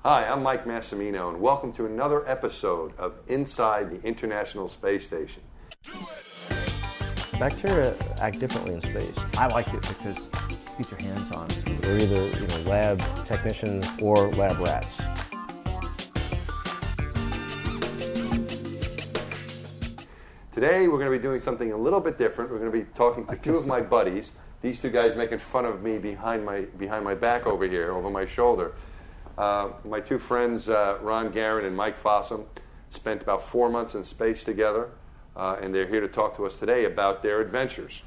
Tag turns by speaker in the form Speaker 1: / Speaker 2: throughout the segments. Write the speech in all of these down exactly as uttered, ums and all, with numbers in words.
Speaker 1: Hi, I'm Mike Massimino, and welcome to another episode of Inside the International Space Station.
Speaker 2: Bacteria act differently in space.
Speaker 3: I like it because you get your hands on it.
Speaker 2: They're either you know, lab technicians or lab rats.
Speaker 1: Today we're going to be doing something a little bit different. We're going to be talking to two of my buddies. These two guys making fun of me behind my behind my back over here, over my shoulder. Uh, my two friends, uh, Ron Garan and Mike Fossum, spent about four months in space together, uh, and they're here to talk to us today about their adventures.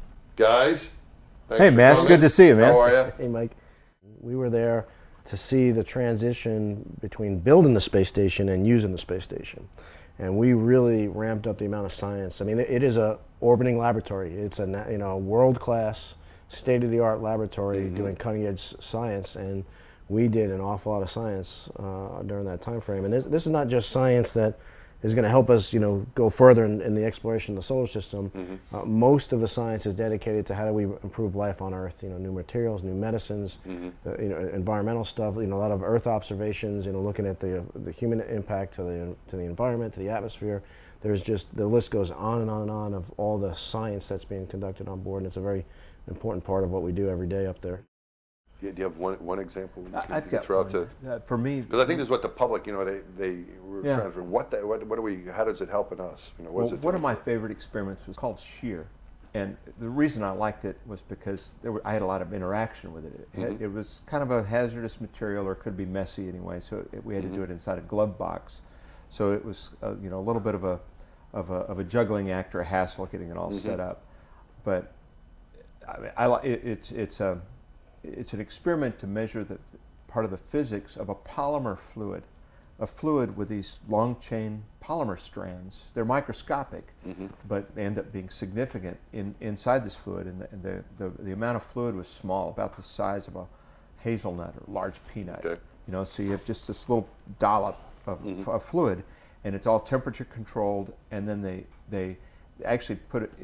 Speaker 1: Guys, thanks
Speaker 3: hey,
Speaker 1: for
Speaker 3: man,
Speaker 1: coming.
Speaker 3: good to see you, man.
Speaker 1: How are you?
Speaker 2: Hey, Mike. We were there to see the transition between building the space station and using the space station. And we really ramped up the amount of science. I mean, it is a orbiting laboratory. It's a you know world-class, state-of-the-art laboratory mm-hmm. doing cutting-edge science, and we did an awful lot of science uh, during that time frame. And this, this is not just science that is going to help us, you know, go further in, in the exploration of the solar system. Mm-hmm. uh, most of the science is dedicated to how do we improve life on Earth. You know, new materials, new medicines, mm-hmm. uh, you know, environmental stuff. You know, a lot of Earth observations. You know, looking at the the human impact to the to the environment, to the atmosphere. There's just the list goes on and on and on of all the science that's being conducted on board, and it's a very important part of what we do every day up there.
Speaker 1: Do you have one one example you can,
Speaker 3: I've
Speaker 1: you can
Speaker 3: got
Speaker 1: throw
Speaker 3: one.
Speaker 1: out to?
Speaker 3: Uh, for me,
Speaker 1: Because I think this is what the public, you know, they they were
Speaker 3: Yeah.
Speaker 1: trying to. What the, what what do we? How does it help in us? You know, what
Speaker 3: well,
Speaker 1: is it
Speaker 3: one of
Speaker 1: doing
Speaker 3: my
Speaker 1: for-
Speaker 3: favorite experiments was called shear, and the reason I liked it was because there were, I had a lot of interaction with it. It, had,
Speaker 1: Mm-hmm.
Speaker 3: it was kind of a hazardous material, or it could be messy anyway. So it, we had
Speaker 1: Mm-hmm.
Speaker 3: to do it inside a glove box. So it was, uh, you know, a little bit of a of a of a juggling act or a hassle getting it all
Speaker 1: Mm-hmm.
Speaker 3: set up. But I, mean, I li- it, it's it's a it's an experiment to measure the part of the physics of a polymer fluid, a fluid with these long chain polymer strands. They're microscopic, mm-hmm. but they end up being significant in, inside this fluid. And, the, and the, the, the amount of fluid was small, about the size of a hazelnut or large peanut. Okay. You know, so you have just this little dollop of, mm-hmm. of fluid, and it's all temperature controlled. And then they they actually put it.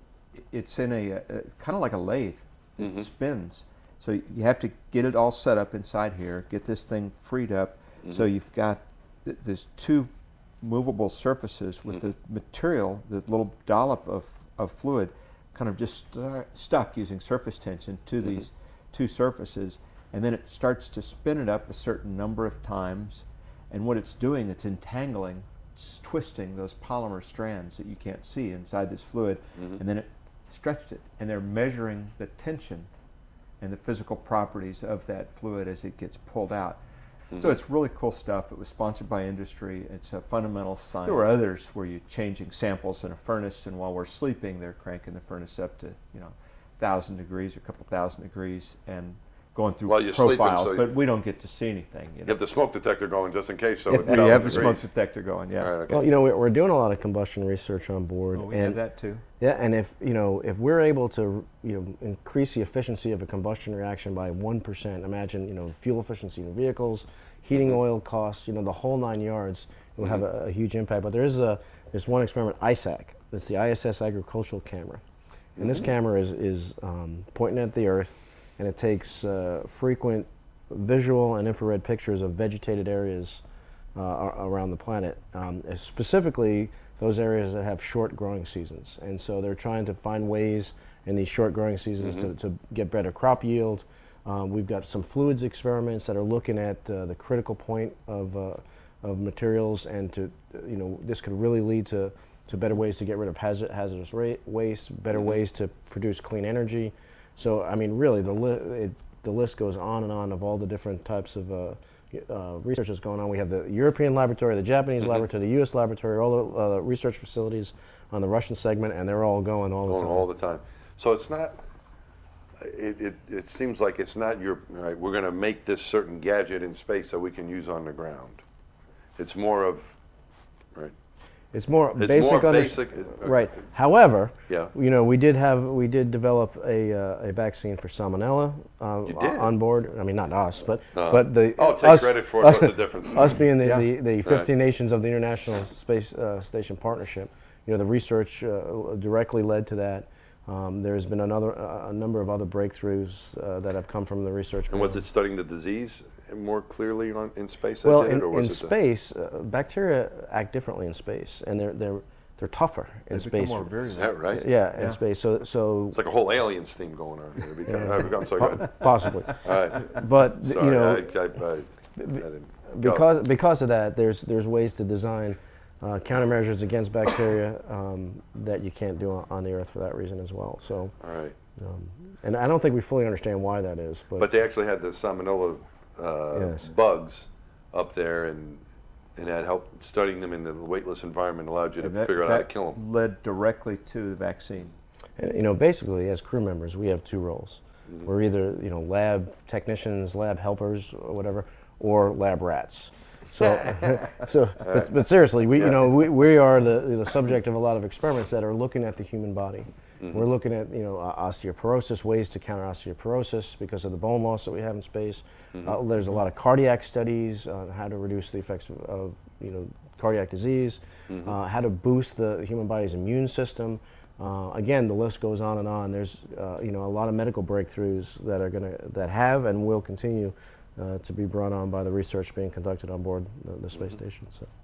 Speaker 3: It's in a, a kind of like a lathe. Mm-hmm. It spins. So you have to get it all set up inside here, get this thing freed up. Mm-hmm. So you've got th- there's two movable surfaces with mm-hmm. the material, the little dollop of, of fluid, kind of just st- stuck using surface tension to mm-hmm. these two surfaces. And then it starts to spin it up a certain number of times. And what it's doing, it's entangling, it's twisting those polymer strands that you can't see inside this fluid. Mm-hmm. And then it stretched it. And they're measuring the tension and the physical properties of that fluid as it gets pulled out. Mm-hmm. So it's really cool stuff. It was sponsored by industry. It's a fundamental science. There were others where you're changing samples in a furnace, and while we're sleeping, they're cranking the furnace up to, you know, thousand degrees or a couple thousand degrees and going through
Speaker 1: While you're
Speaker 3: profiles.
Speaker 1: sleeping, so
Speaker 3: but
Speaker 1: you,
Speaker 3: we don't get to see anything. You,
Speaker 1: you
Speaker 3: know?
Speaker 1: have the smoke detector going just in case. So
Speaker 3: Yeah,
Speaker 1: it's
Speaker 3: you have the
Speaker 1: degrees.
Speaker 3: smoke detector going. Yeah.
Speaker 1: All right, okay.
Speaker 2: Well, you know, we're doing a lot of combustion research on board.
Speaker 3: Oh, we
Speaker 2: and
Speaker 3: have that too.
Speaker 2: Yeah, and if you know, if we're able to, you know, increase the efficiency of a combustion reaction by one percent, imagine, you know, fuel efficiency in vehicles, heating
Speaker 1: mm-hmm.
Speaker 2: oil costs, you know, the whole nine yards, it will mm-hmm. have a, a huge impact. But there is a there's one experiment, I S A C. That's the I S S agricultural camera, and mm-hmm. this camera is is um, pointing at the Earth, and it takes uh, frequent visual and infrared pictures of vegetated areas uh, around the planet, um, specifically those areas that have short growing seasons. And so they're trying to find ways in these short growing seasons mm-hmm. to, to get better crop yield. Um, we've got some fluids experiments that are looking at uh, the critical point of, uh, of materials, and to, you know, this could really lead to, to better ways to get rid of hazard, hazardous ra- waste, better mm-hmm. ways to produce clean energy. So, I mean, really, the, li- it, the list goes on and on of all the different types of uh, uh, research that's going on. We have the European laboratory, the Japanese mm-hmm. laboratory, the U S laboratory, all the uh, research facilities on the Russian segment, and they're all going all
Speaker 1: going
Speaker 2: the time.
Speaker 1: all the time. So it's not. It, it, it seems like it's not your. Right, we're going to make this certain gadget in space that we can use on the ground. It's more of, right.
Speaker 2: It's more
Speaker 1: It's
Speaker 2: basic.
Speaker 1: more
Speaker 2: under-
Speaker 1: basic, okay.
Speaker 2: Right. However,
Speaker 1: yeah.
Speaker 2: you know, we did have we did develop a uh, a vaccine for salmonella uh,
Speaker 1: You did?
Speaker 2: on board. I mean, not us, but
Speaker 1: Uh,
Speaker 2: but the
Speaker 1: oh, take
Speaker 2: us,
Speaker 1: credit for it. What's the difference?
Speaker 2: Us being the,
Speaker 3: Yeah.
Speaker 2: the, the fifteen
Speaker 1: Right.
Speaker 2: nations of the International Space uh, Station Partnership, you know, the research uh, directly led to that. Um, there's been another, uh, a number of other breakthroughs uh, that have come from the research.
Speaker 1: And was it studying the disease more clearly on, in space?
Speaker 2: Well,
Speaker 1: that did
Speaker 2: in,
Speaker 1: it, or was
Speaker 2: in
Speaker 1: it
Speaker 2: space, uh, bacteria act differently in space, and they're they're they're tougher in
Speaker 3: They become
Speaker 2: space.
Speaker 3: more virulent.
Speaker 1: Is that right?
Speaker 2: Yeah, in
Speaker 3: Yeah.
Speaker 2: space. So so
Speaker 1: It's like a whole aliens theme going on here. Because,
Speaker 2: Yeah.
Speaker 1: I'm sorry, go ahead.
Speaker 2: possibly,
Speaker 1: All right.
Speaker 2: but th-
Speaker 1: Sorry,
Speaker 2: you know,
Speaker 1: I, I, I, I didn't
Speaker 2: because
Speaker 1: go.
Speaker 2: because of that, there's there's ways to design uh, countermeasures against bacteria um, that you can't do on, on the Earth for that reason as well. So,
Speaker 1: All right.
Speaker 2: um, and I don't think we fully understand why that is. But,
Speaker 1: But they actually had the salmonella uh,
Speaker 2: Yes.
Speaker 1: bugs up there, and and that helped studying them in the weightless environment allowed you to
Speaker 3: And that-
Speaker 1: figure out how to
Speaker 3: that
Speaker 1: kill them.
Speaker 3: led directly to the vaccine.
Speaker 2: and, you know, basically, as crew members, we have two roles.
Speaker 1: Mm-hmm.
Speaker 2: We're either you know lab technicians, lab helpers, or whatever, or lab rats. So, so, but, but seriously, we
Speaker 1: Yeah.
Speaker 2: you know we, we are the the subject of a lot of experiments that are looking at the human body.
Speaker 1: Mm-hmm.
Speaker 2: We're looking at you know uh, osteoporosis, ways to counter osteoporosis because of the bone loss that we have in space.
Speaker 1: Mm-hmm.
Speaker 2: Uh, there's a lot of cardiac studies on how to reduce the effects of, of you know cardiac disease,
Speaker 1: Mm-hmm.
Speaker 2: uh, how to boost the human body's immune system. Uh, again, the list goes on and on. There's uh, you know a lot of medical breakthroughs that are going to that have and will continue uh, to be brought on by the research being conducted on board the, the space station. So.